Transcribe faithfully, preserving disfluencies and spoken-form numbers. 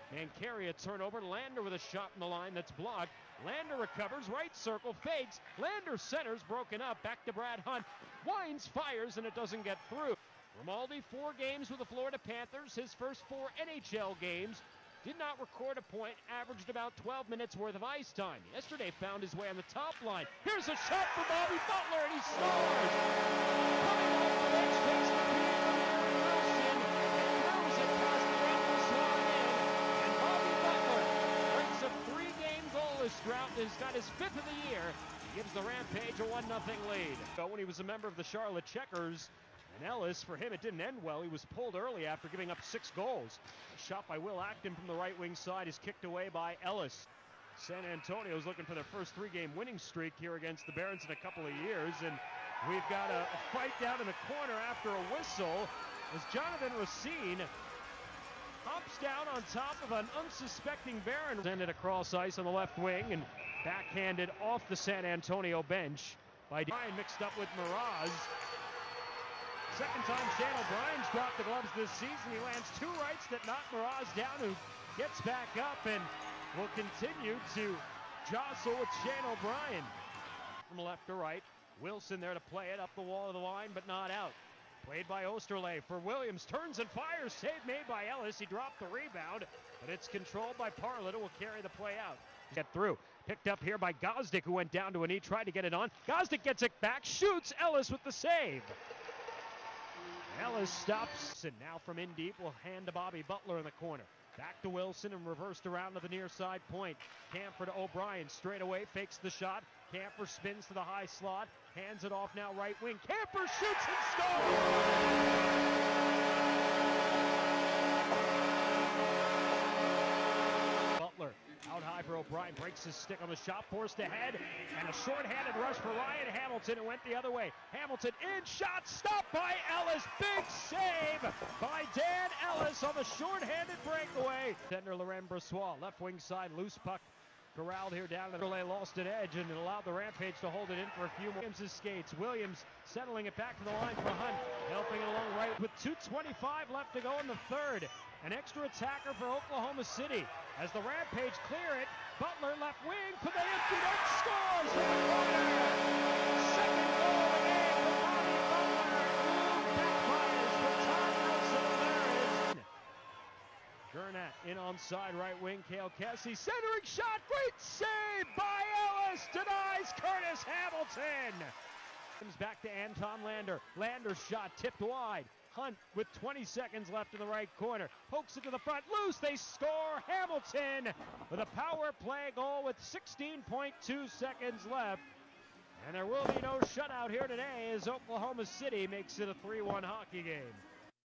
Mancari a turnover. Lander with a shot from the line that's blocked. Lander recovers, right circle, fakes. Lander centers, broken up. Back to Brad Hunt. Wines fires, and it doesn't get through. Grimaldi, four games with the Florida Panthers. His first four N H L games. Did not record a point, averaged about twelve minutes worth of ice time. Yesterday found his way on the top line. Here's a shot for Bobby Butler, and he scores! Coming off the bench, takes the feed from Aaron Wilson, and throws it past the Rangers line in. And Bobby Butler breaks a three-game goalless drought and has got his fifth of the year. He gives the Rampage a one nothing lead. When he was a member of the Charlotte Checkers, and Ellis, for him, it didn't end well. He was pulled early after giving up six goals. A shot by Will Acton from the right wing side is kicked away by Ellis. San Antonio's looking for their first three-game winning streak here against the Barons in a couple of years. And we've got a, a fight down in the corner after a whistle as Jonathan Racine hops down on top of an unsuspecting Baron. Send it across ice on the left wing and backhanded off the San Antonio bench by Ryan, mixed up with Miraz. Second time Shane O'Brien's dropped the gloves this season. He lands two rights that knock Miraz down, who gets back up and will continue to jostle with Shane O'Brien. From left to right, Wilson there to play it up the wall of the line, but not out. Played by Osterley for Williams, turns and fires, save made by Ellis. He dropped the rebound, but it's controlled by Parlett, who will carry the play out. Get through, picked up here by Gosdick, who went down to a knee, tried to get it on. Gosdick gets it back, shoots, Ellis with the save. Ellis stops, and now from in deep will hand to Bobby Butler in the corner. Back to Wilson and reversed around to the near side point. Camper to O'Brien, straight away, fakes the shot. Camper spins to the high slot, hands it off now right wing. Camper shoots and scores! Butler out high for O'Brien, breaks his stick on the shot, forced ahead, and a short-handed rush for Ryan Hamilton. It went the other way. Hamilton in, shot, stopped by Ellis. Big save by Dan Ellis on the short-handed breakaway. Tender Laurent Brossoit, left wing side, loose puck corralled here down to the relay, lost an edge, and it allowed the Rampage to hold it in for a few more. Williams' skates. Williams settling it back to the line for Hunt, helping it along right with two twenty-five left to go in the third. An extra attacker for Oklahoma City. As the Rampage clear it, Butler left wing for the empty net, scores from the corner. Second goal of the game for Bobby Butler. Blue backfires for Tom Wilson. There is Gurnett in onside right wing. Cale Kessie centering shot, great save by Ellis, denies Curtis Hamilton. Comes back to Anton Lander. Lander's shot tipped wide. Hunt with twenty seconds left in the right corner. Pokes it to the front, loose, they score! Hamilton with a power play goal with sixteen point two seconds left. And there will be no shutout here today as Oklahoma City makes it a three one hockey game.